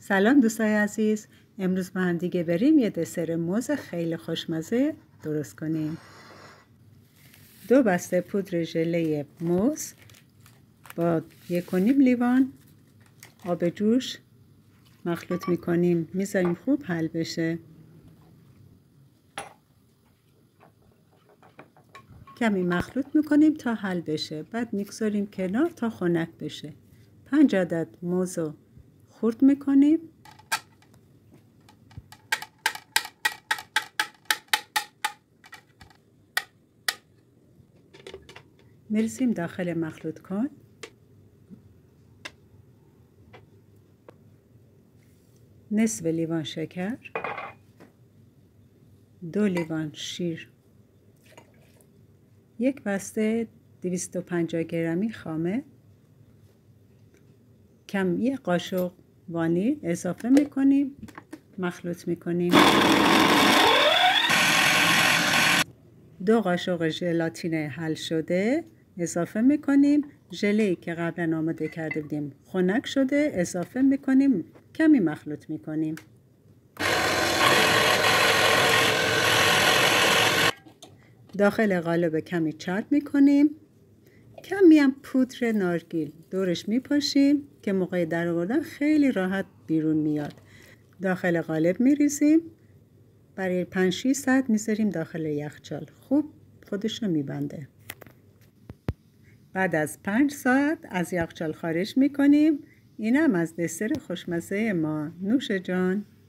سلام دوستای عزیز، امروز با هم دیگه بریم یه دسر موز خیلی خوشمزه درست کنیم. 2 بسته پودر ژله موز با 1.5 لیوان آب جوش مخلوط میکنیم، میذاریم خوب حل بشه. کمی مخلوط میکنیم تا حل بشه، بعد میگذاریم کنار تا خنک بشه. 5 عدد موز رو خرد میکنیم. میریزیم داخل مخلوط کن. نصف لیوان شکر، 2 لیوان شیر، 1 بسته 250 گرمی خامه، یه قاشق وانیل اضافه میکنیم، مخلوط میکنیم. 2 قاشق ژلاتین حل شده اضافه میکنیم. ژله‌ای که قبلا آماده کرده بودیم خنک شده اضافه میکنیم، کمی مخلوط میکنیم. داخل قالب کمی چرب میکنیم. کمی هم پودر نارگیل دورش میپاشیم که موقع درآوردن خیلی راحت بیرون میاد. داخل قالب میریزیم، برای 5-6 ساعت میذاریم داخل یخچال، خوب خودش رو میبنده. بعد از 5 ساعت از یخچال خارج میکنیم. اینم از دسر خوشمزه ما. نوش جان.